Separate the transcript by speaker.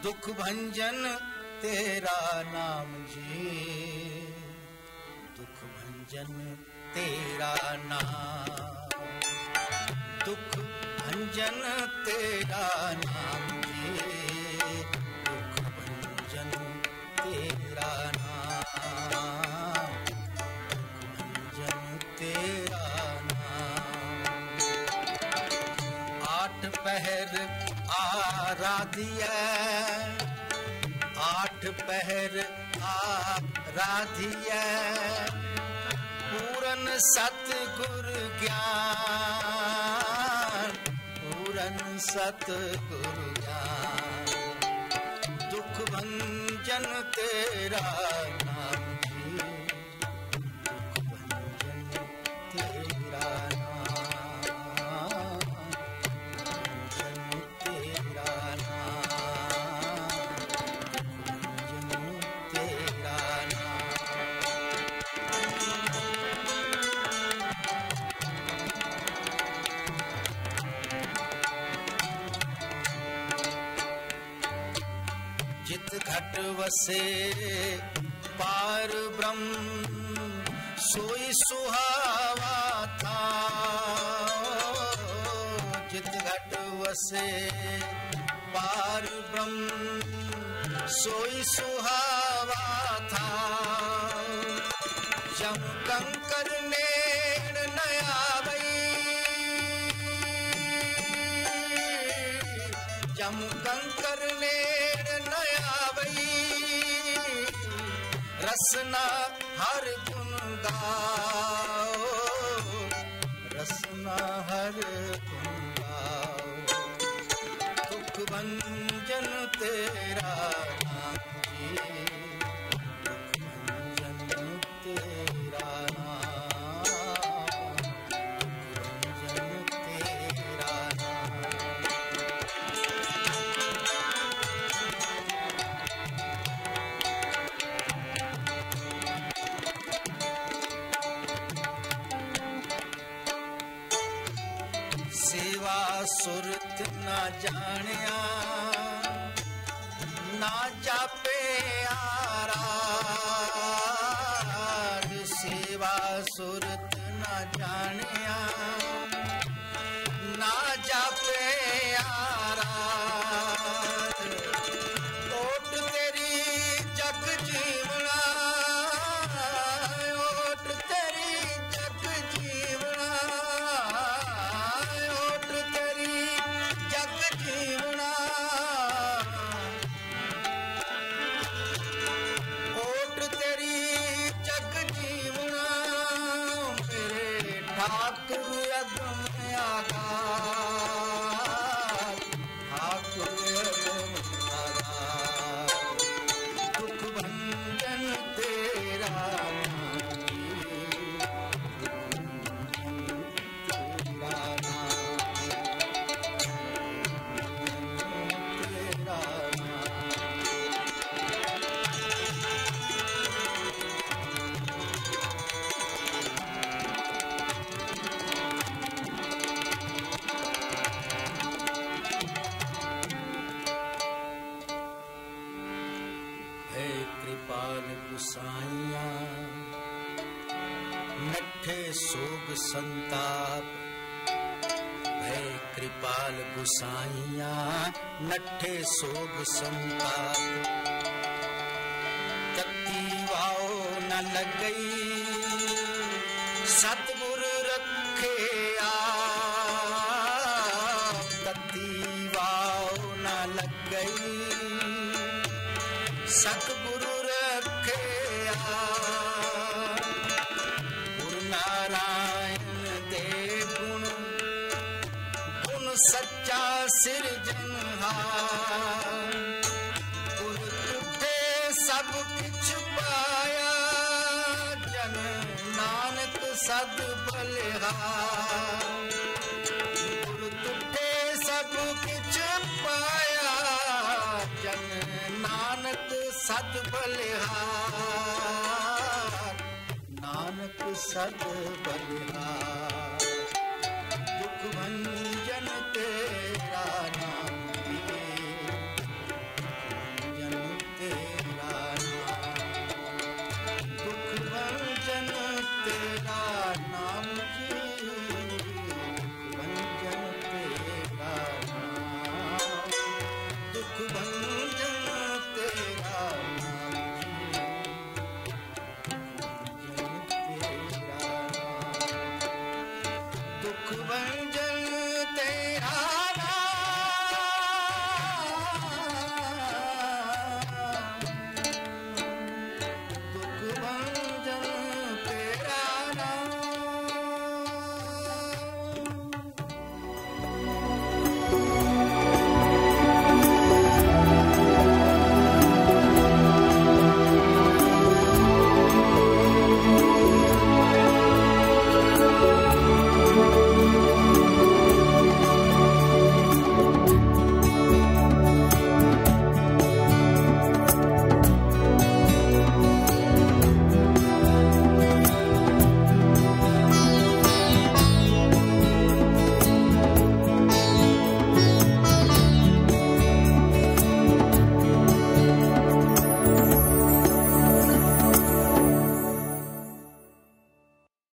Speaker 1: दुख भंजन तेरा नाम जी, दुख भंजन तेरा नाम, दुख भंजन तेरा नाम जी, दुख भंजन तेरा नाम, दुख भंजन तेरा नाम। आठ पहर आराधिया, आठ पहर आराधिया, पूरन सतगुर ज्ञान, पूरन सतगुर ज्ञान, दुख भंजन तेरा नाम जी, दुख भंजन तेरा नाम, भंजन तेरा नाम, भंजन तेरा चित घट वसे पार ब्रह्म, सोई सुहावा था, चित घट वसे पार ब्रह्म, सोई सुहावा था, जम कंकर नेड़ नया बई, जम कंकर नेड़ नया बई, रसना हर गुण गाओ, रसना हर गुण गाओ, दुख भंजन तेरा नाम जी, दुख भंजन तेरा नाम, दुख भंजन तेरा नाम। सेवा सुरत ना जानिया, ना जापे आराध, सेवा सुरत ना जानिया, ना जापे आराध, ओट तेरी जग जीवना, ओट तेरी जग जीवना, ओट तेरी जग जीवना, ओट तेरी जग जीवना, मेरे ठाकुर अगम आगार, ठाकुर अगम आगार, दुख भंजन तेरा नाम जी, दुख भंजन तेरा नाम, तेरा नाम। है कृपाल गुसाइया, नट्ठे सोग संताप, है कृपाल गुसाइया, नट्ठे सोग संताप, तत्ती वाओ न लग गई, सतगुर रखे आप, तत्ती वाओ न लग गई, सतगुरु रखे गुरु नारायण दे गुण, गुण सच्चा सिरजनहार, गुर तुठे सब किछ पाया, जन नानक सद बलिहार, गुर तुठे सब किछ पाया, जन नानक सद बलिहार, नानक सद बलिहार, दुख भंजन तेरा